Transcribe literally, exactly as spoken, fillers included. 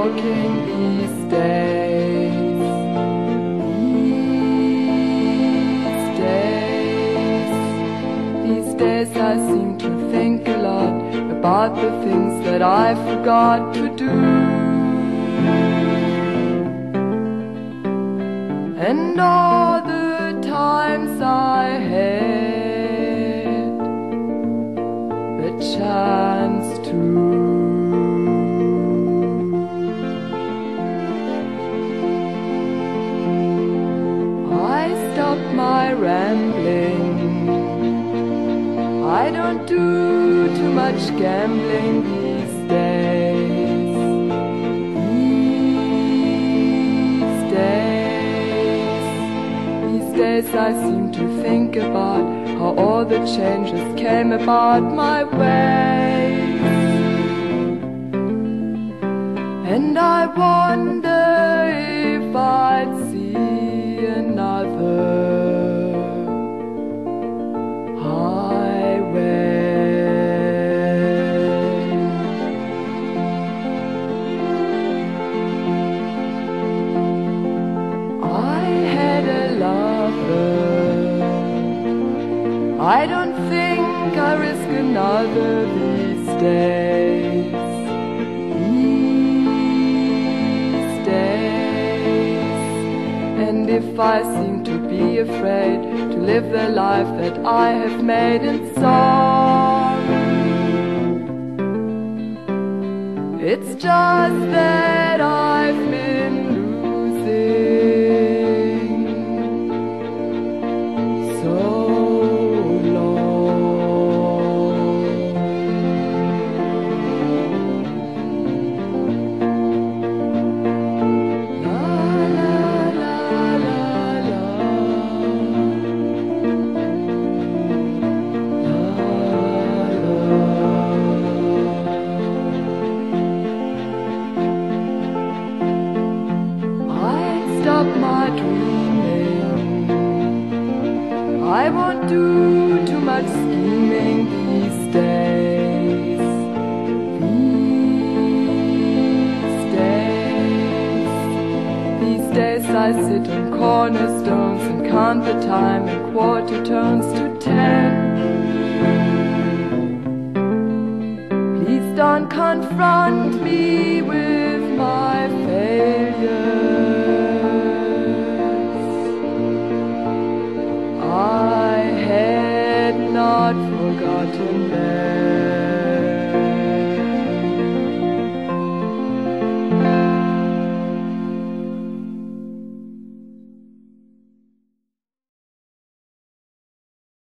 walking these days. These days, these days I seem to think a lot about the things that I forgot to do. And all the times I had the chance to. I stop my rambling. I don't do too much gambling these days. These days, these days I seem to think about how all the changes came about my way. And I wonder if I'd see another I don't think I risk another these days. These days. And if I seem to be afraid to live the life that I have made in song, it's just that I've been losing so my dreaming. I won't do too much scheming these days. These days, these days I sit on cornerstones and count the time in quarter tones to ten. Please don't confront me with my failure. I had not forgotten them.